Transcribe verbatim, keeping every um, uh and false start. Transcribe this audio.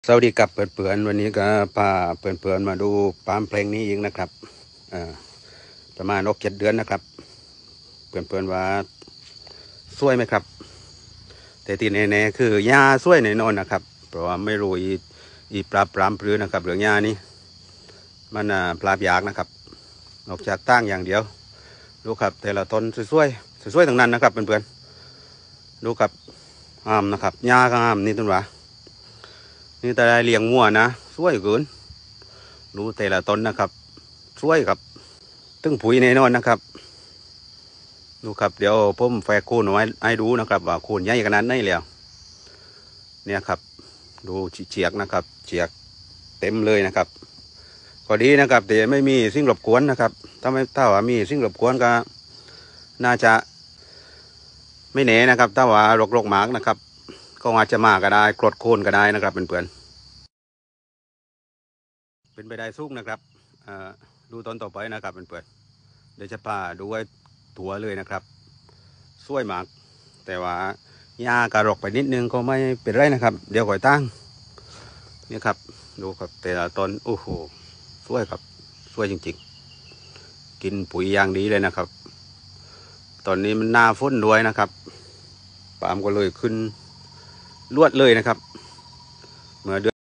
สวัสดีครับเพื่อนๆวันนี้ก็พาเพื่อนๆมาดูปาล์มเพลงนี้ยิงนะครับอ่าประมาณหกเจ็ดเดือนนะครับเพื่อนๆว่าสวยไหมครับแต่ที่แน่ๆคือหญ้าสวยแน่นอนนะครับเพราะว่าไม่รู้อีอีปลาปรามปรือนะครับเรื่องหญ้านี้มันอ่าปลาบยากนะครับนอกจากตั้งอย่างเดียวดูครับแต่ละต้นสวยๆสวยๆทั้งนั้นนะครับเพื่อนๆดูครับงามนะครับหญ้าก็งามนี่ต้นว่านี่แต่ได้เลี้ยงงัวนะสวยเกินดูแต่ละต้นนะครับสวยครับตึงปุ๋ยแน่นอนนะครับดูครับเดี๋ยวผมแฝกโคนเอาไว้ให้ดูนะครับว่าโคนใหญ่ขนาดไหนแล้วเนี่ยครับดูเฉียกนะครับเฉียกเต็มเลยนะครับก็ดีนะครับแต่ไม่มีสิ่งรบกวนนะครับถ้าไม่ถ้าว่ามีสิ่งรบกวนก็น่าจะไม่แน่นะครับถ้าว่ารกรกหมากนะครับก็อาจจะมาก็ได้กรดโคนก็ได้นะครับเพื่อนๆเป็นไปได้สูงนะครับดูตอนต่อไปนะครับเพื่อนๆเดี๋ยวจะพาดูไว้ถั่วเลยนะครับสวยมากแต่ว่าหญ้ากระรกไปนิดนึงก็ไม่เป็นไรนะครับเดี๋ยวก่อยตั้งนี่ครับดูครับแต่ละต้นโอ้โหสวยครับสวยจริงๆกินปุ๋ยอย่างดีเลยนะครับตอนนี้มันหน้าฝนด้วยนะครับปาล์มก็เลยขึ้นลวดเลยนะครับเมื่อเดือน